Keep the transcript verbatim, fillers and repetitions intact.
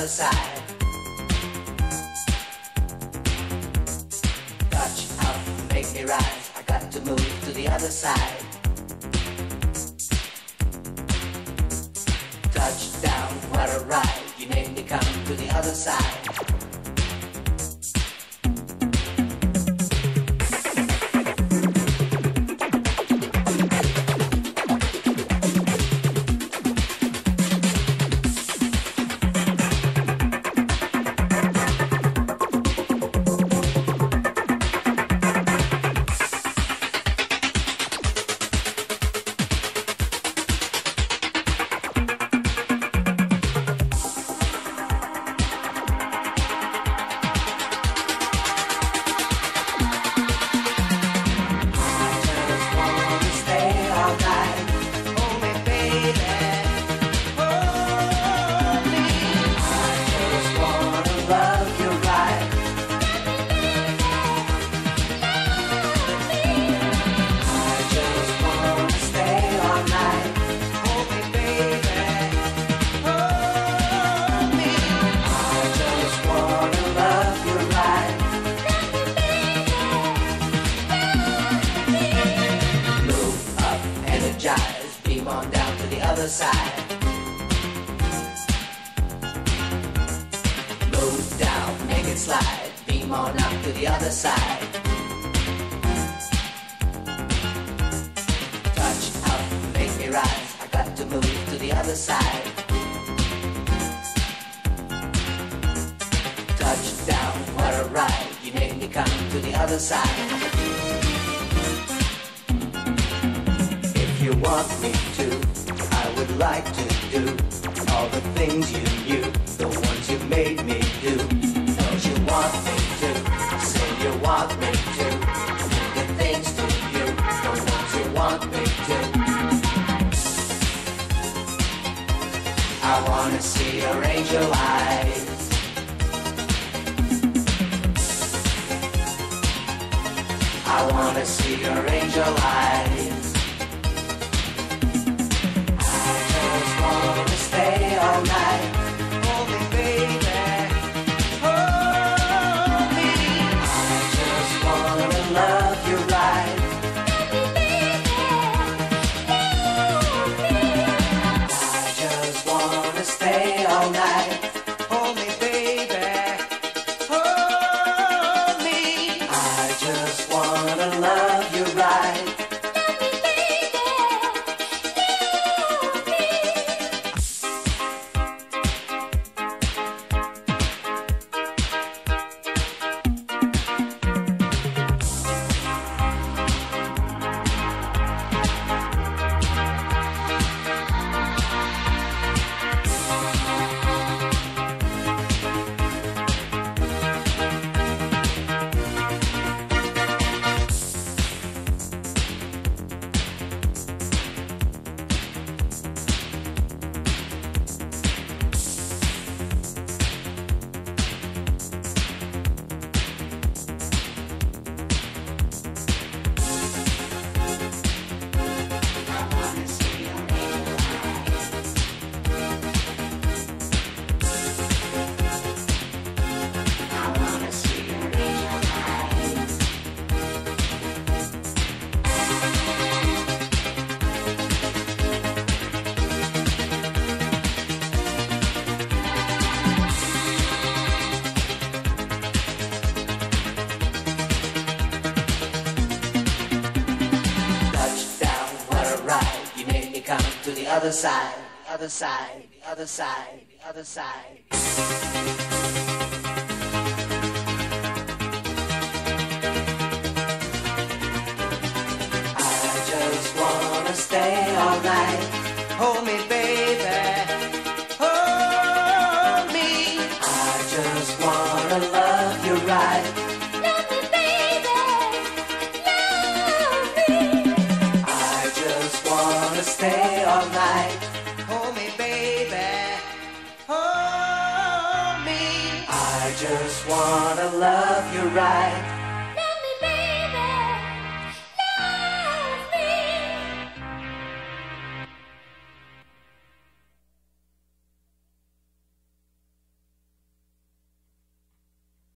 other side. Touch up, make me rise. I got to move to the other side. Touchdown, what a ride. You made me come to the other side. Beam on down to the other side. Move down, make it slide. Beam on up to the other side. Touch up, make me rise. I got to move to the other side. Touch down, what a ride. You made me come to the other side. You want me to, I would like to do all the things you knew, the ones you made me do. Don't you want me to, say you want me to, do the things to you, the ones you want me to. I wanna see your angel eyes. I wanna see your angel eyes. Wanna stay all night. Hold me, baby. Hold me. I just wanna love you right. I just wanna stay all night. Hold me, baby. Hold me. I just wanna love you right. To the other side, the other side, the other side, the other side. I just wanna stay all night. Hold me, baby. Hold me. I just wanna love you right. Love me, baby. Love me. I just wanna stay all night. Hold me, baby. Hold me. I just wanna love you right.